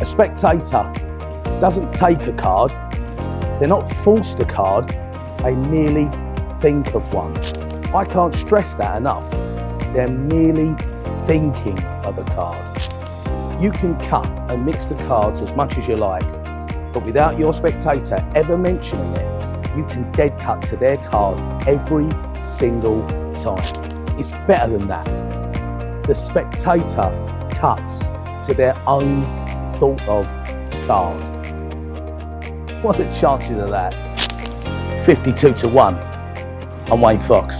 spectator doesn't take a card, they're not forced a card, they merely think of one. I can't stress that enough. They're merely thinking of a card. You can cut and mix the cards as much as you like, but without your spectator ever mentioning it, you can dead cut to their card every single time. It's better than that. The spectator cuts to their own thought of card. What are the chances of that? 52 to 1. I'm Wayne Fox.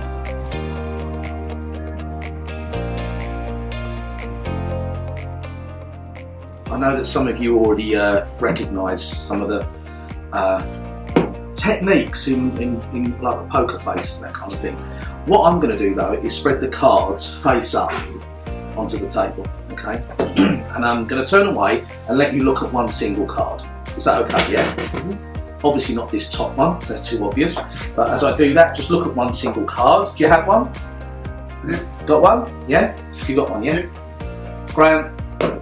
I know that some of you already recognise some of the techniques in like a poker face and that kind of thing. What I'm going to do though is spread the cards face up onto the table, okay? And I'm going to turn away and let you look at one single card. Is that okay, yeah? Obviously not this top one, that's too obvious. But as I do that, just look at one single card. Do you have one? Yeah. Got one? Yeah? You got one, yeah? Graham?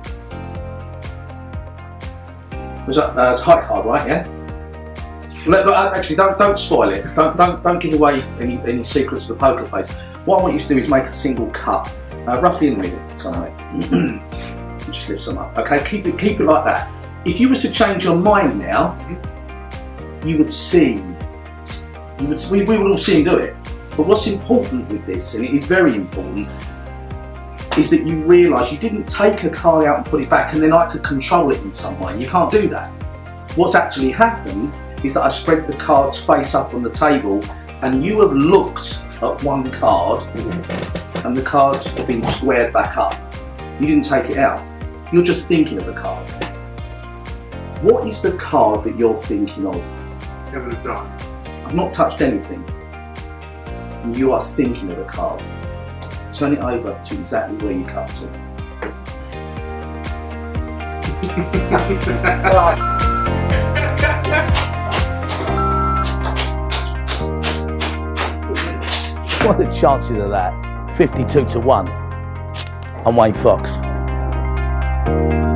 Was that it's a high card, right? Yeah. Actually, don't spoil it. Don't give away any secrets of the poker face. What I want you to do is make a single cut, roughly in the middle, somewhere. Just lift some up. Okay, keep it like that. If you was to change your mind now, you would see. We would all see him do it. But what's important with this, and it is very important, is that you realise you didn't take a card out and put it back and then I could control it in some way. You can't do that. What's actually happened is that I spread the cards face up on the table and you have looked at one card and the cards have been squared back up. You didn't take it out. You're just thinking of the card. What is the card that you're thinking of? Seven of Diamonds. I've not touched anything. And you are thinking of a card. Turn it over to exactly where you cut to. What are the chances of that? 52 to 1. I'm Wayne Fox.